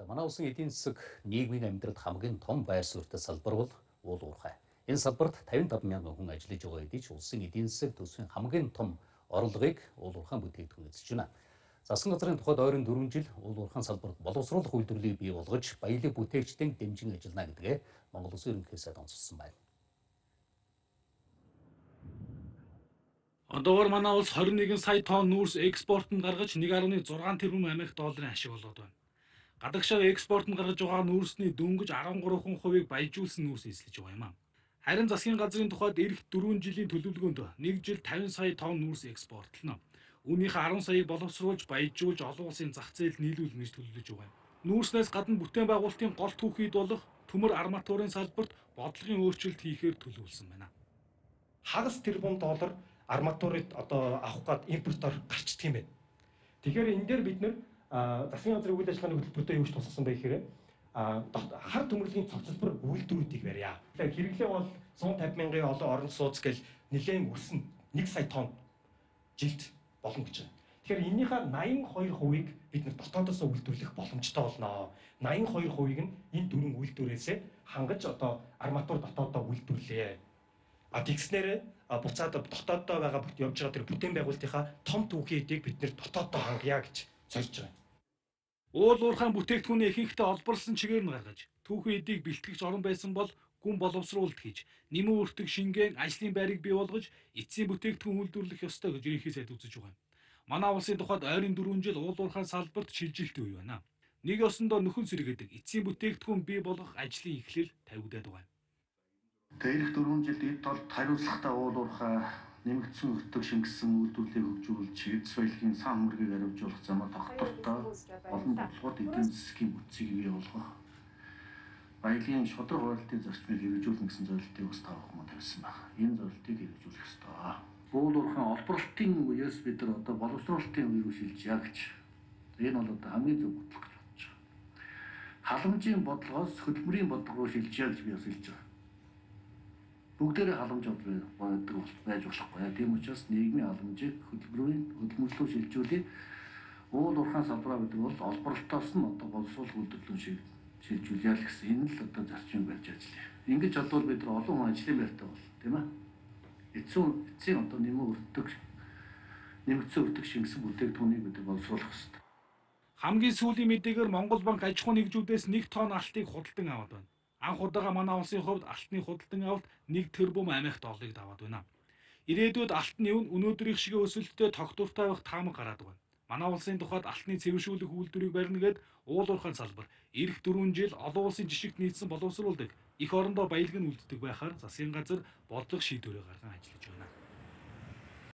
Манай улсын эдийн засаг нийгмийн амьдралд хамгийн том байр суурьтай салбар бол уурхайн. Энэ салбарт 55 мянган хүн ажиллаж байгаа хэдий ч улсын эдийн засаг төсвийн хамгийн том орлогыг уурхайн бүтээгдэхүүн эзэлж байна. Засгийн газрын тухайд ойрын 4 жил уурхайн салбарт боловсруулах үйлдвэрлэлийг бий болгож баялаг бүтээгчдийн дэмжин ажиллана гэдгээ Монгол Улсын ерөнхий сайд онцлсон байна. Одоогоор манай улс 21 сая тонн нүүрс экспортод гаргаж 1.6 тэрбум Америк долларын ашиг олгоод байна. Гадагшаа экспортод гаргаж байгаа нүүрсний дөнгөж 13%-ийг баяжуулсан нүүрс эзлэж байгаа юм аа. Харин засгийн газрын тухайд эх 4 жилийн төлөвлөгөөнд 1 жил 50 сая тонн нүүрс экспортлоно. Үүнийхээ 10 саяыг боловсруулж баяжуулж олон улсын зах зээлд нийлүүлнэ гэж төлөвлөж байгаа юм. Нүүрснээс гадна бүтээн байгуулалтын гол түүхийд болох төмөр арматурын салбарт бодлогын өөрчлөлт хийхээр төлөвлөсөн байна. Хагас тэрбум доллар арматурыг одоо авах гад импортоор гарчдаг юм байна. Тэгэхээр энэ дээр бид нэр засгийн газрын үйл ажиллагааны хөтөлбөртөө юу ч тусгасан байх хэрэг хар төмөрлөгийн цогцлбор үйлдвэрүүдийг барья. Хэрэглээ бол 150 мянган олон орон сууц гэл нэлээд өснө 1 сая тонн жилд болно гэж байна. Тэгэхээр эннийхээ 82%-ийг бид нэр дотоодоос үйлдвэрлэх боломжтой болно. 82%-ийг нь энэ дөрвөн үйлдвэрээсээ хангаж одоо арматур дотоодоо үйлдвэрлэе. Тэгснээр буцаад дотооддоо байгаа явж байгаа тэр бүтээн байгуулалтынхаа том түүхийдийг бид нэр дотооддоо хангая гэж зорж байгаа. Уурхайн бүтээгдэхүүний ихэнхдээ олборлсон чигээр нь гаргаж, түүхэн эдийг бэлтгэгч орон байсан бол гүн боловсруулалт хийж, нэмэн өртөг шингэн ажлын байрыг бий болгож, эцсийн бүтээгдэхүүн үйлдвэрлэх ёстой гэж ерөнхий сайд үзэж байгаа юм. Манай улсын тухайд ойрын 4 жил уурхайн салбарт шилжилтийн үе байна. Нэг ёсондоо нөхөн сэргээдэг эцсийн бүтээгдэхүүн бий болгох ажлын эхлэл тавигдаад байгаа юм. Эх 4 жилд эд толд хариуцлагатай уурхай нэмэгдсэн өртөг шингэсэн үйлдвэрлэлийг хөгжүүлж, эд соёлын сан мөргийг аривжуулах замаар тогтвортой олон бодлогод эдийн засгийн бүтцийг бий болгох, баялагын шудраг хуралдын зарчмыг хэрэгжүүлнэ гэсэн зорилтыг бас тавих юм тавьсан байна. Энэ зорилтыг хэрэгжүүлэх ёстой. Уурхайн олборлолтын үеэс бид нар одоо боловсруулалтын үе рүү шилжиж гэж. Энэ бол одоо хамгийн зөв бодлого гэж бодож байгаа. Халамжийн бодлогоос хөдөлмөрийн бодлого руу шилжиж гэж би бас хэлж байгаа. Бүгдээрээ халамж байдаг байж болохгүй. Тийм учраас нийгмийн халамжийг хөдөлмөрлөө шилжүүлээ. Уурхайн салбараа гэдэг бол олборлолтоос нь одоо боловсруулах үйлдвэрлэлөө шилжүүлээ л гэсэн энэ л одоо зарчим барьж ажиллая. Ингэж бодвол бид нар олон хүн ажлын байртай бол тийм ээ. Эцсийн одоо нэмэгдсэн өртөг шингэсэн бүтээгдэхүүнийг бид боловсруулах хэрэгтэй. Хамгийн сүүлийн мэдээгээр Монгол банк аж ахуйн нэгжүүдээс 1 тонн алтыг худалдан аваад байна. Анх удаага манай улсын хувьд алтны худалдан авалт 1 тэрбум Америк долларыг даваад байна. Ирээдүйд алтны үн өнөөдрийнх шиг өсөлттэй тогтвортой байх таамаг гараад байна. Манай улсын тухайд алтны цэвэршүүлэх үйлдвэрийг барьна гэд уурхайн салбар эх 4 жил олон улсын жишигт нийцсэн боловсруулдаг их орондоо баялаг нь үлддэг байхаар засгийн газар бодлого шийдвэрээ гарган ажиллаж байна.